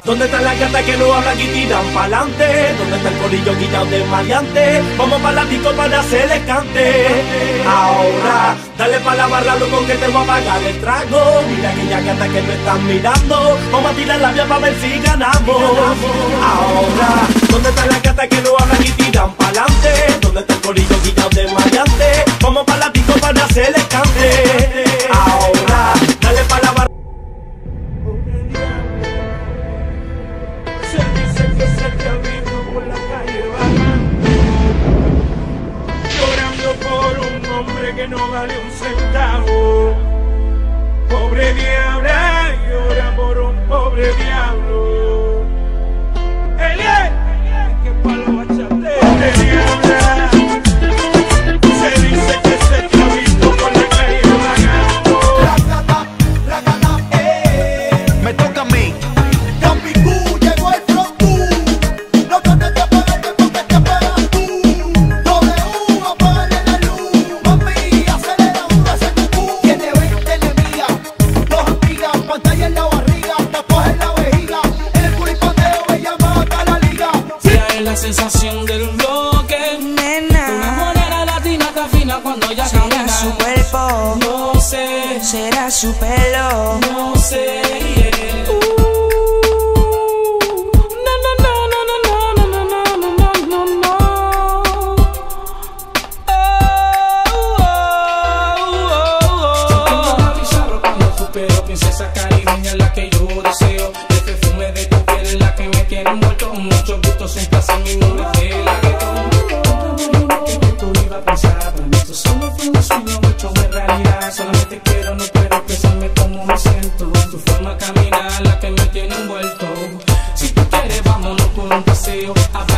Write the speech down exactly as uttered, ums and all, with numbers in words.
¿Dónde están las gatas que no hablan y tiran pa'lante? ¿Dónde está el corillo quitado de maleante? Vamos pa' la disco para hacerle cante. Ahora, dale pa' la barra, loco, que te voy a pagar el trago. Mira aquellas gatas que me están mirando. Vamos a tirar la vía pa' ver si ganamos. Ahora, ¿dónde están las gatas que no hablan y tiran pa'lante? ¿Dónde está el corillo quitado de maleante? Vamos pa' la disco para hacerle cante. Ahora, dale pa' la barra. Que no vale un centavo. Pobre diabla llora por un pobre diablo. Elie, que palo bachate. Pobre diabla, se dice que se chavito por la calle vagando. La gata, la gata, eh. Me toca a mí. Capicú, llegó el frontú. No trates de apagarte porque te apagas tú. W, apágale la luz. Mami, acelera un ese cucú. Tiene veinte enemigas, dos amigas, pantalla en la barriga, tatuaje en la vejiga. En el culipateo me llama hasta la liga. Ella es la sensación del bloque. Nena, Una morena latina está fina cuando ella será camina. su cuerpo, No sé, será su pelo. no sé. Yeah. Uh, no, no, no, no, no, no, no, no, no, no, no, no. Oh, oh, oh, oh. Una bizarro cuando supero, princesa caribeña es la que yo deseo. El perfume de tu piel es la que me tiene envuelto. Mucho gusto, un placer, mi nombre es la que tú iba a pensar. Para mí esto solo fue un sueño hecho de realidad. Solamente quiero, no puedo expresarme como me siento. Tu forma de caminar la que me tiene envuelto. Si tú quieres, vámonos por un paseo. A